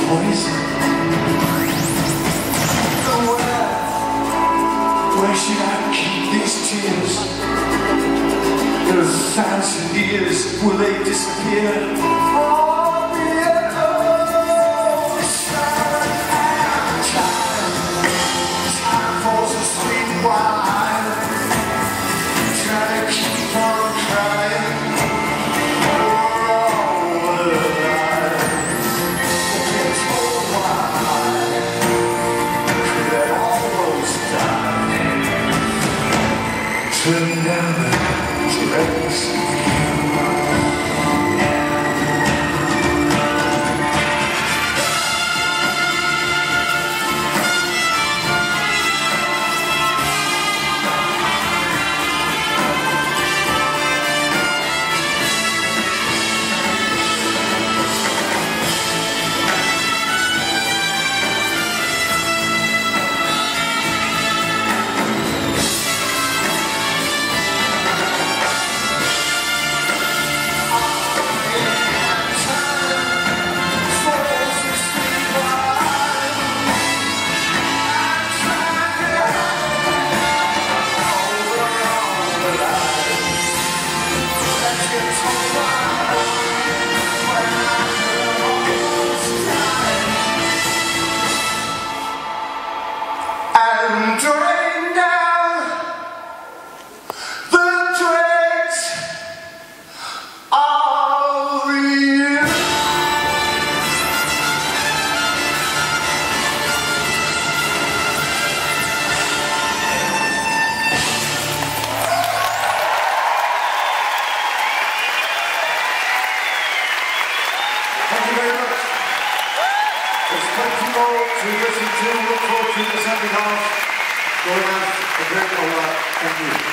poison. Where should I keep these tears? In 1,000 years, will they disappear? Oh, yeah, oh, time falls asleep while I'm trying to keep on crying. Turn down the dregs. And drain down the dregs of you. Thank you very much. There's plenty more to listen to. Look forward to the second half. Go and have a great one. Thank you.